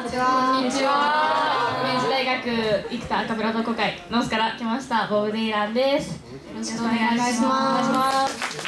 こんにちは。明治大学生田アカペラ同好会ノースから来ましたボブ・デイランです。よろしくお願いします。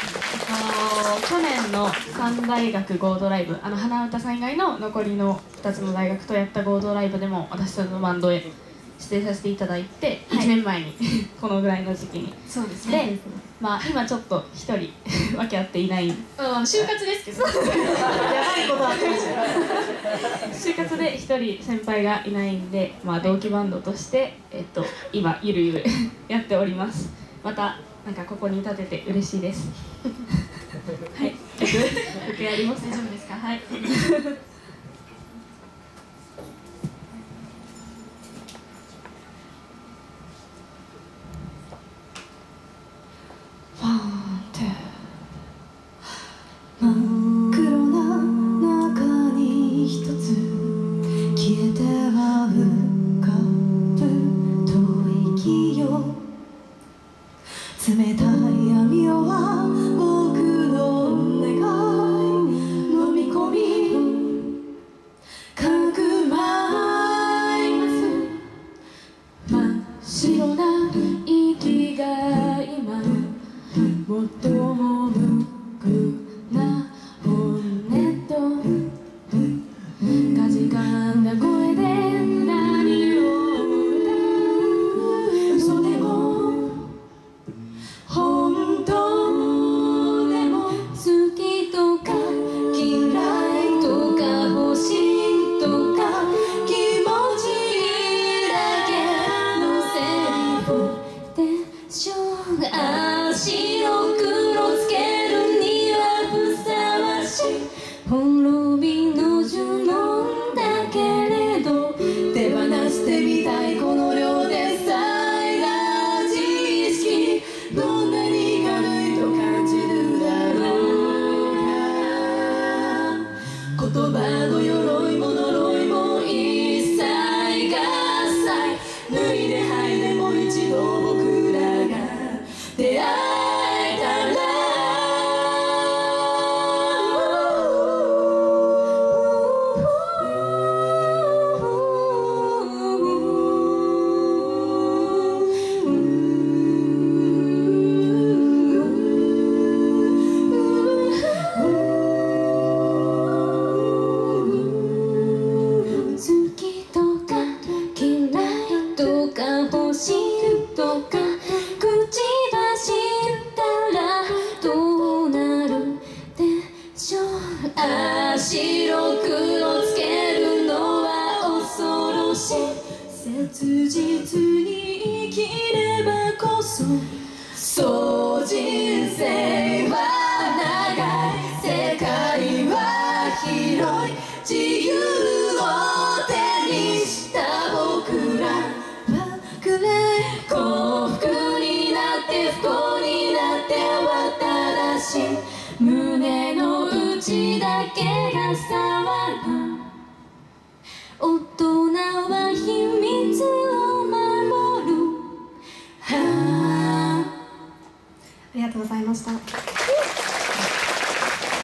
去年の3大学合同ライブ、花歌さん以外の残りの2つの大学とやった合同ライブでも私たちのバンドへ出演させていただいて、1年前にこのぐらいの時期に。そうですね。で、今ちょっと1人分け合っていない、就活ですけどやばいことあって就活で1人先輩がいないんで、同期バンドとして、今ゆるゆるやっております。またなんかここに立てて嬉しいですはい、曲やります。大丈夫ですか？はい真っ黒な中に一つ消えては浮かぶ吐息よ、冷たい闇夜は僕の願い飲み込みかくまいます。真っ白な息が今最も無垢な本音とかじかんだ声で何を歌う。嘘でも本当でも好きとか嫌いとか欲しいとか気持ちだけのセリフでしょう。足を黒つけるにはふさわしい滅びの呪文だけれど、手放してみたいこの両手さえが自意識、どんなに軽いと感じるだろうか。言葉の鎧も呪いも一切合切、脱いで剥いでもう一度僕らが出会えたら好きとか嫌いとか欲しいとか口出したらどうなるでしょう。白黒つけるのは恐ろしい。切実に生きればこそ、そう人生は長い、世界は広い、自由を手にした僕らはくれ幸福になって不幸になっては正しい、胸の内だけが騒ぐ。大人は秘密を守る。ありがとうございました。